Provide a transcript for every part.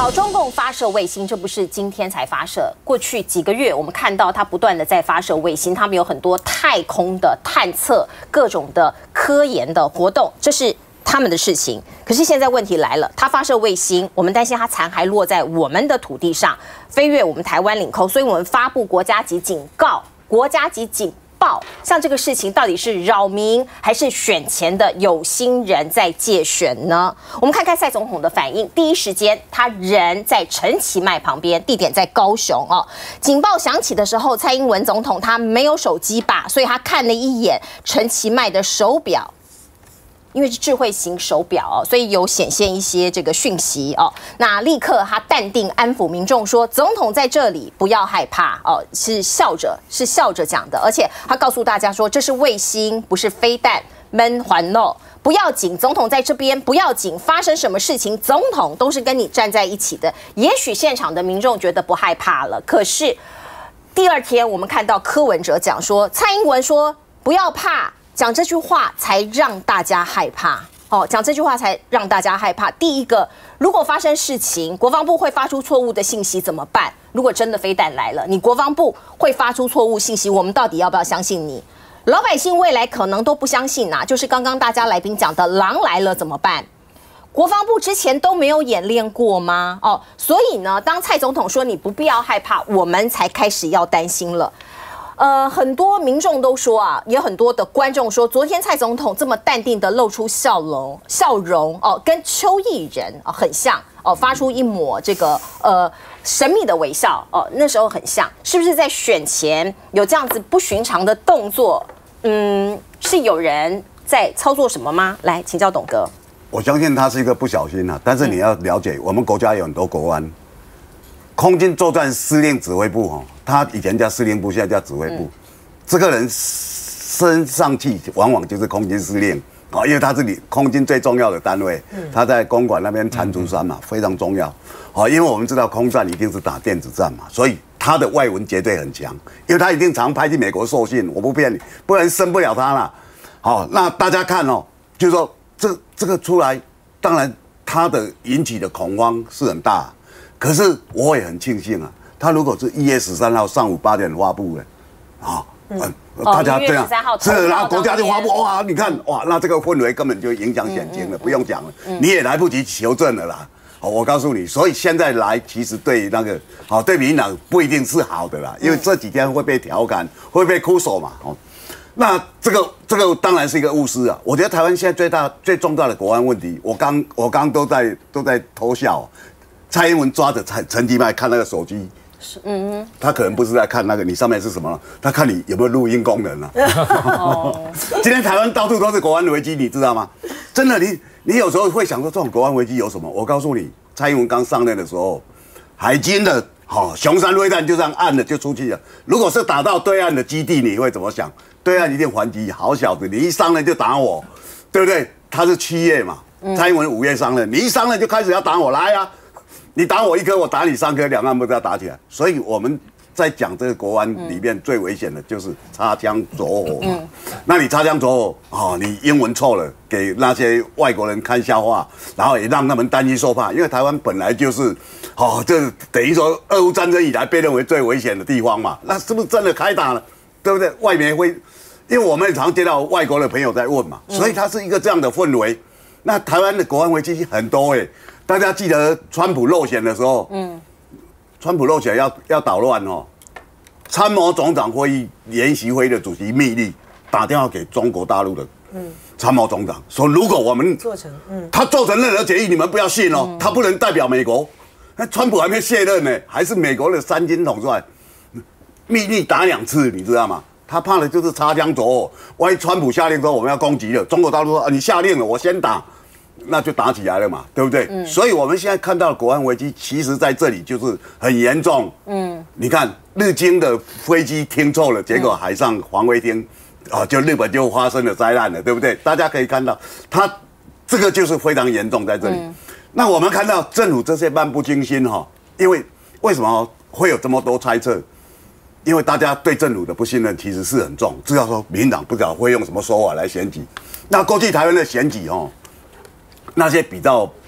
好，中共发射卫星，这不是今天才发射，过去几个月我们看到它不断的在发射卫星，他们有很多太空的探测、各种的科研的活动，这是他们的事情。可是现在问题来了，它发射卫星，我们担心它残骸落在我们的土地上，飞越我们台湾领空，所以我们发布国家级警告、国家级警报。像这个事情到底是扰民还是选前的有心人在借选呢？我们看看蔡总统的反应。第一时间，他人在陈其迈旁边，地点在高雄哦。警报响起的时候，蔡英文总统他没有手机吧，所以他看了一眼陈其迈的手表。因为是智慧型手表哦，所以有显现一些这个讯息哦。那立刻他淡定安抚民众说：“总统在这里，不要害怕哦。”是笑着讲的，而且他告诉大家说：“这是卫星，不是飞弹，闷环漏不要紧。总统在这边不要紧，发生什么事情，总统都是跟你站在一起的。”也许现场的民众觉得不害怕了，可是第二天我们看到柯文哲讲说，蔡英文说不要怕。讲这句话才让大家害怕哦，讲这句话才让大家害怕。第一个，如果发生事情，国防部会发出错误的信息怎么办？如果真的飞弹来了，你国防部会发出错误信息，我们到底要不要相信你？老百姓未来可能都不相信啊，就是刚刚大家来宾讲的，狼来了怎么办？国防部之前都没有演练过吗？哦，所以呢，当蔡总统说你不必要害怕，我们才开始要担心了。很多民众都说啊，也很多的观众说，昨天蔡总统这么淡定的露出笑容哦，跟邱毅人很像哦，发出一抹这个神秘的微笑哦，那时候很像，是不是在选前有这样子不寻常的动作？是有人在操作什么吗？来，请教董哥。 我相信他是一个不小心啊，但是你要了解，我们国家有很多国安。空军作战司令指挥部哦，他以前叫司令部，现在叫指挥部。这个人升上去往往就是空军司令啊，因为他是你空军最重要的单位。他在公馆那边蟾蜍山嘛，非常重要。哦，因为我们知道空战一定是打电子战嘛，所以他的外文绝对很强，因为他一定常派去美国受训，我不骗你，不然升不了他了。好，那大家看哦，就是说这个出来，当然他的引起的恐慌是很大。可是我也很庆幸啊，他如果是1月13号上午8点发布的，啊，大家这样是，然后国家就发布，哇，你看哇，那这个氛围根本就影响选情了，不用讲了，你也来不及求证了啦。我告诉你，所以现在来其实对那个对民进党不一定是好的啦，因为这几天会被调侃，会被哭手嘛，那这个当然是一个误事啊。我觉得台湾现在最重大的国安问题，我刚都在偷笑。蔡英文抓着陈其迈看那个手机，他可能不是在看那个你上面是什么，他看你有没有录音功能啊。今天台湾到处都是国安危机，你知道吗？真的，你有时候会想说这种国安危机有什么？我告诉你，蔡英文刚上任的时候，海军的雄山飞弹就这样按了就出去了。如果是打到对岸的基地，你会怎么想？对岸一定还击，好小子，你一上任就打我，对不对？他是7月嘛，蔡英文5月上任，你一上任就开始要打我，来啊！你打我1颗，我打你3颗，两岸不是要打起来？所以我们在讲这个国安里面最危险的就是擦枪走火嘛。那你擦枪走火你英文错了，给那些外国人看笑话，然后也让他们担惊受怕。因为台湾本来就是这等于说俄乌战争以来被认为最危险的地方嘛。那是不是真的开打了？对不对？外面会，因为我们常接到外国的朋友在问嘛，所以它是一个这样的氛围。那台湾的国安危机很多大家记得川普落选的时候，川普落选要捣乱参谋总长会议联席会的主席密令打电话给中国大陆的参谋总长，说如果我们他做成任何决议，你们不要信他不能代表美国。那川普还没卸任呢，还是美国的3军统帅，密令打2次，你知道吗？他怕的就是擦枪走火，万一川普下令说我们要攻击了，中国大陆说你下令了，我先打。那就打起来了嘛，对不对？所以我们现在看到的国安危机，其实在这里就是很严重。你看日经的飞机听错了，结果海上防卫厅就日本就发生了灾难了，对不对？大家可以看到，它这个就是非常严重在这里。那我们看到政府这些漫不经心因为什么会有这么多猜测？因为大家对政府的不信任其实是很重，知道说民进党不知道会用什么手法来选举。那过去台湾的选举那些比较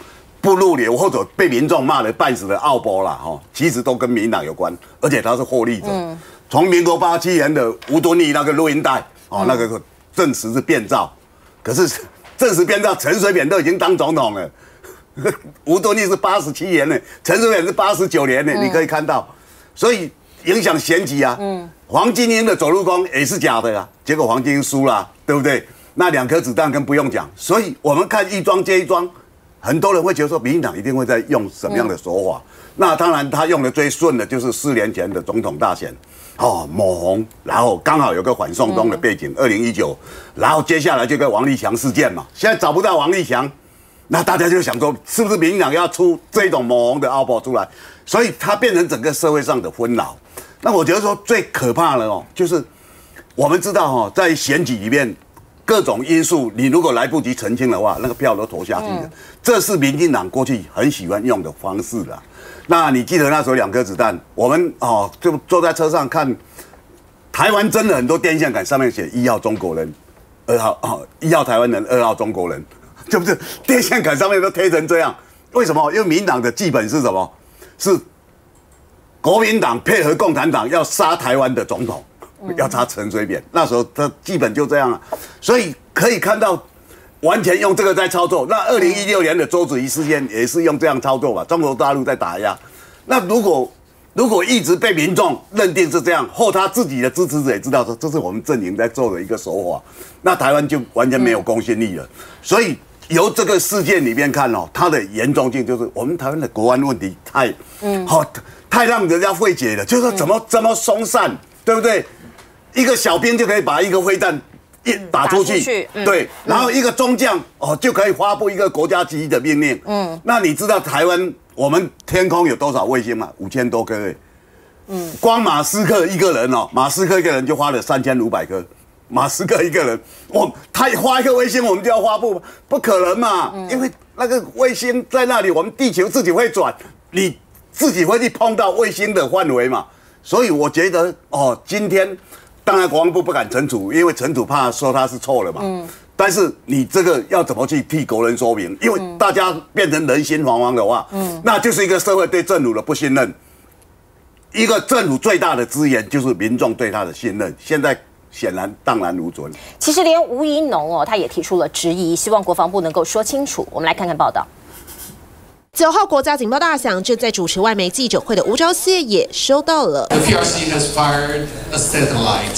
不入流或者被民众骂得半死的奥波啦，其实都跟民进党有关，而且他是获利者。从民国87年的吴敦义那个录音带，那个证实是变造，可是证实变造，陈水扁都已经当总统了，吴敦义是87年呢，陈水扁是89年呢，你可以看到，所以影响选举啊。黄金英的走路工也是假的啊，结果黄金英输了，对不对？那2颗子弹更不用讲，所以我们看一桩接一桩。很多人会觉得说，民进党一定会在用什么样的手法？那当然，他用的最顺的就是4年前的总统大选，抹红，然后刚好有个反送中的背景，2019，然后接下来就个王立强事件嘛。现在找不到王立强，那大家就想说，是不是民进党要出这种抹红的奥博出来？所以它变成整个社会上的纷扰。那我觉得说最可怕的就是我们知道在选举里面。各种因素，你如果来不及澄清的话，那个票都投下去了。这是民进党过去很喜欢用的方式啦。那你记得那时候2颗子弹，我们就坐在车上看，台湾真的很多电线杆上面写1号中国人，2号1号台湾人，2号中国人，对不对？电线杆上面都贴成这样，为什么？因为民进党的基本是什么？是国民党配合共产党要杀台湾的总统。要杀陈水扁，那时候他基本就这样了，所以可以看到，完全用这个在操作。那2016年的周子瑜事件也是用这样操作吧？中国大陆在打压。那如果一直被民众认定是这样，或他自己的支持者也知道说这是我们阵营在做的一个手法，那台湾就完全没有公信力了。所以由这个事件里面看它的严重性就是我们台湾的国安问题太让人家费解了，就是说怎么这么松散，对不对？一个小兵就可以把一个飞弹打出去，对，然后一个中将就可以发布一个国家级的命令。那你知道台湾我们天空有多少卫星吗？5000多颗。光马斯克一个人马斯克一个人就花了3500颗。马斯克一个人，他发一个卫星，我们就要发布，不可能嘛？因为那个卫星在那里，我们地球自己会转，你自己会去碰到卫星的范围嘛。所以我觉得今天。当然，国防部不敢惩处，因为惩处怕说他是错了嘛。但是你这个要怎么去替国人说明？因为大家变成人心惶惶的话，那就是一个社会对政府的不信任。一个政府最大的资源就是民众对他的信任，现在显然荡然无存。 其实连吴怡农他也提出了质疑，希望国防部能够说清楚。我们来看看报道。9号国家警报大响，正在主持外媒记者会的吴钊燮也收到了。 The PRC has fired a satellite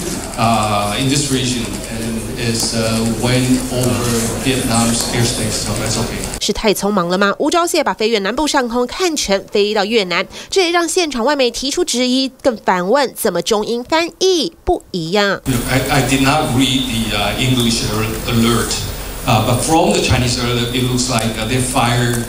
in this region and is went over Vietnam's airspace, so that's okay. 是太匆忙了吗？吴钊燮把飞越南部上空看成飞到越南，这也让现场外媒提出质疑，更反问怎么中英翻译不一样。 I did not read the English alert, but from the Chinese alert, it looks like they fired.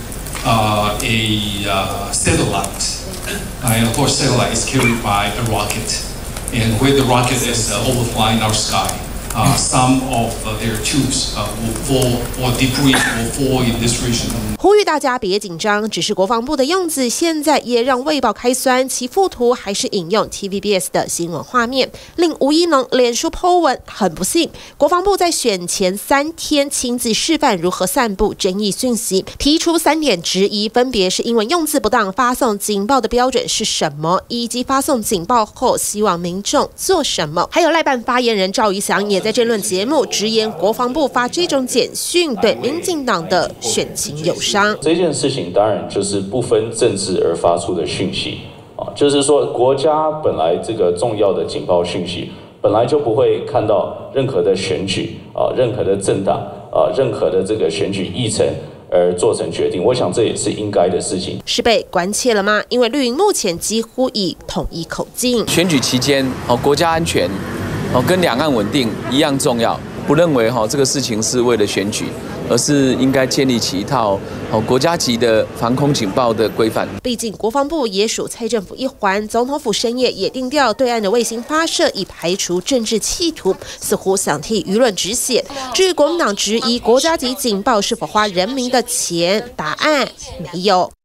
A satellite, and of course, satellite is carried by a rocket, and where the rocket is overflying our sky, some of their tubes will fall or debris will fall in this region. 呼吁大家别紧张，只是国防部的用字现在也让卫报开酸，其附图还是引用 TVBS 的新闻画面，令吴怡农脸书 po 文很不幸，国防部在选前3天亲自示范如何散布争议讯息，提出3点质疑，分别是英文用字不当、发送警报的标准是什么，以及发送警报后希望民众做什么。还有赖办发言人赵怡翔也在政论节目直言，国防部发这种简讯对民进党的选情有伤。 这件事情当然就是不分政治而发出的讯息就是说国家本来这个重要的警报讯息本来就不会看到任何的选举任何的政党任何的这个选举议程而做成决定，我想这也是应该的事情。 是被关切了吗？因为绿营目前几乎以统一口径， 选举期间国家安全跟两岸稳定一样重要，不认为这个事情是为了选举，而是应该建立起一套国家级的防空警报的规范。 毕竟国防部也属蔡政府一环，总统府深夜也定调对岸的卫星发射，以排除政治企图，似乎想替舆论止血。至于国民党质疑国家级警报是否花人民的钱，答案没有。